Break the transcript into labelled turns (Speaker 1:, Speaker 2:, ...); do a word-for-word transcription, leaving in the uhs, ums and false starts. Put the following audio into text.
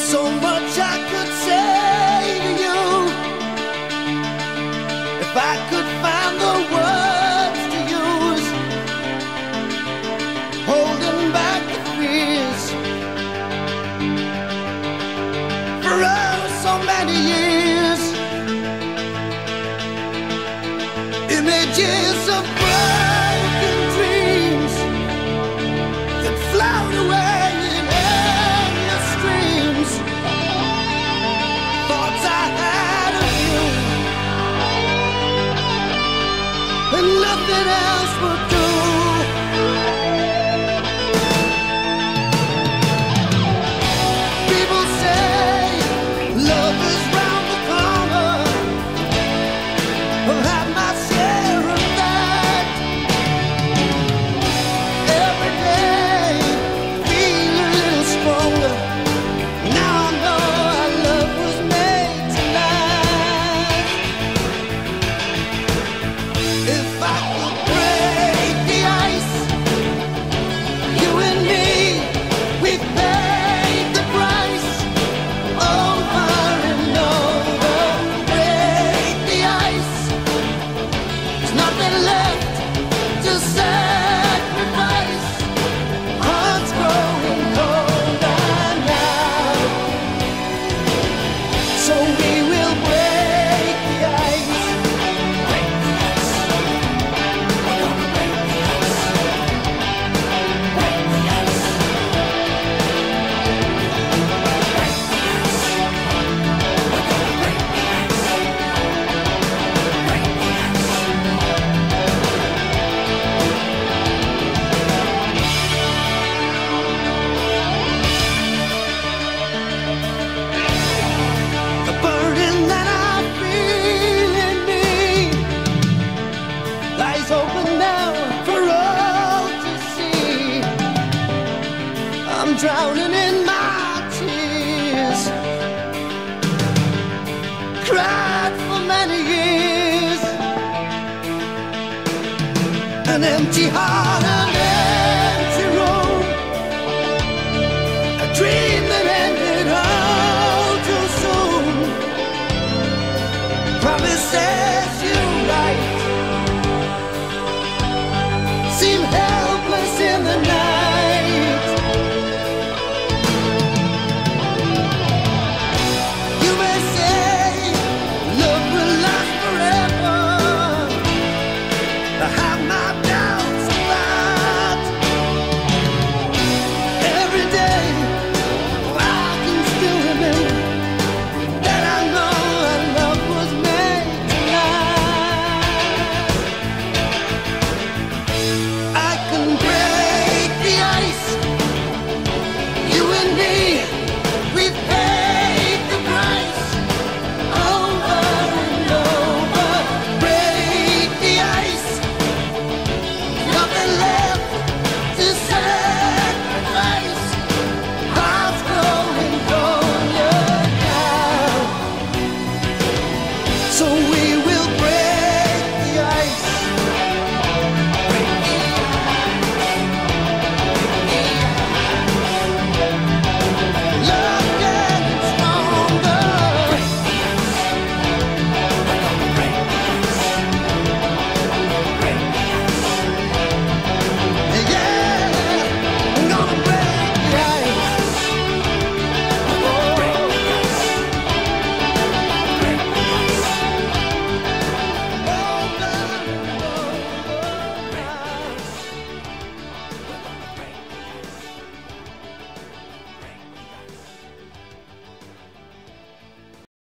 Speaker 1: So much I could say to you if I could find the words to use, holding back the fears for oh, so many years. Images of broken dreams that float away in endless streams. Thoughts I had of you and nothing else would do. People say love is round the corner. I've had my share of that. Every day feel a little stronger. Now I know our love was made to last. If I could break the ice, you and me, we've paid the price over and over. Break the ice, there's nothing left to sacrifice. Hearts growing colder now, so we will break the ice. Break the ice. We're gonna break the ice. Break the ice. Break the ice. We're gonna break the ice. Break the ice. The burden that I feel in me lies open now for all to see. I'm drowning in my tears, cried for many years. An empty heart, an empty room, a dream that ended all too soon. Promises you